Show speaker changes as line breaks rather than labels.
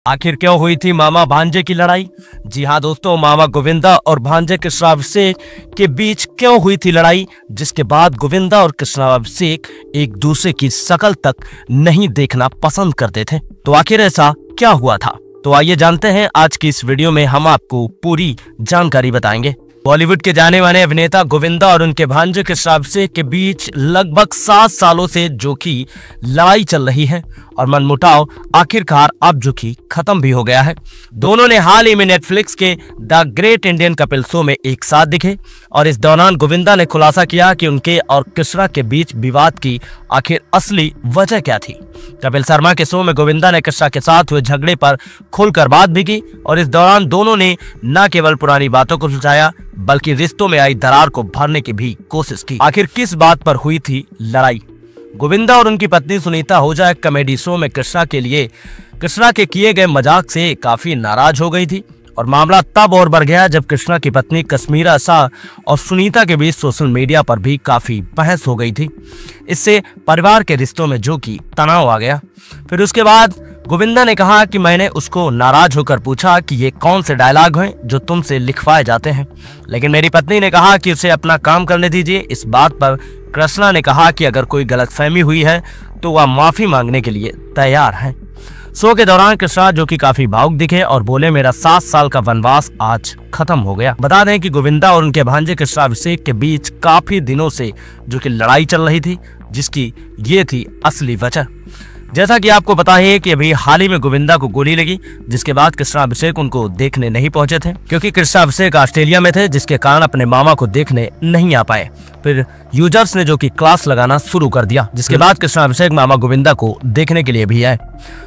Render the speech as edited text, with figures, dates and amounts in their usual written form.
आखिर क्यों हुई थी मामा भांजे की लड़ाई? जी हाँ दोस्तों, मामा गोविंदा और भांजे कृष्णाभिषेक के बीच क्यों हुई थी लड़ाई, जिसके बाद गोविंदा और कृष्णाभिषेक एक दूसरे की शक्ल तक नहीं देखना पसंद करते थे। तो आखिर ऐसा क्या हुआ था, तो आइए जानते हैं। आज की इस वीडियो में हम आपको पूरी जानकारी बताएंगे। बॉलीवुड के जाने माने अभिनेता गोविंदा और उनके भांजे कृष्णाभिषेक के बीच लगभग 7 सालों से जो कि लड़ाई चल रही है और मनमुटाव आखिरकार अब जो कि खत्म भी हो गया है। दोनों ने हाल ही में नेटफ्लिक्स के the great Indian Kapil show में एक साथ दिखे और इस दौरान गोविंदा ने खुलासा किया कि उनके और कृष्णा के बीच विवाद की आखिर असली वजह क्या थी। कपिल शर्मा के शो में गोविंदा ने कृष्णा के साथ हुए झगड़े पर खुलकर बात भी की और इस दौरान दोनों ने न केवल पुरानी बातों को सुलझाया बल्कि रिश्तों में आई दरार को भरने की भी कोशिश की। आखिर किस बात पर हुई थी लड़ाई? गोविंदा और उनकी पत्नी सुनीता आहूजा एक कॉमेडी शो में कृष्णा के किए गए मजाक से काफी नाराज हो गई थी और मामला तब और बढ़ गया जब कृष्णा की पत्नी कश्मीरा शाह और सुनीता के बीच सोशल मीडिया पर भी काफी बहस हो गई थी। इससे परिवार के रिश्तों में जो कि तनाव आ गया। फिर उसके बाद गोविंदा ने कहा कि मैंने उसको नाराज होकर पूछा कि ये कौन से डायलॉग हैं जो तुमसे लिखवाए जाते हैं, लेकिन मेरी पत्नी ने कहा कि उसे अपना काम करने दीजिए। इस बात पर कृष्णा ने कहा कि अगर कोई गलतफहमी हुई है तो वह माफी मांगने के लिए तैयार है। शो के दौरान कृष्णा जो कि काफी भावुक दिखे और बोले, मेरा 7 साल का वनवास आज खत्म हो गया। बता दें कि गोविंदा और उनके भांजे कृष्णाभिषेक के बीच काफी दिनों से जो कि लड़ाई चल रही थी, जिसकी ये थी असली वजह। जैसा कि आपको पता है कि अभी हाल ही में गोविंदा को गोली लगी, जिसके बाद कृष्णाभिषेक उनको देखने नहीं पहुंचे थे क्योंकि कृष्णाभिषेक ऑस्ट्रेलिया में थे, जिसके कारण अपने मामा को देखने नहीं आ पाए। फिर यूजर्स ने जो कि क्लास लगाना शुरू कर दिया, जिसके बाद कृष्णाभिषेक मामा गोविंदा को देखने के लिए भी आए।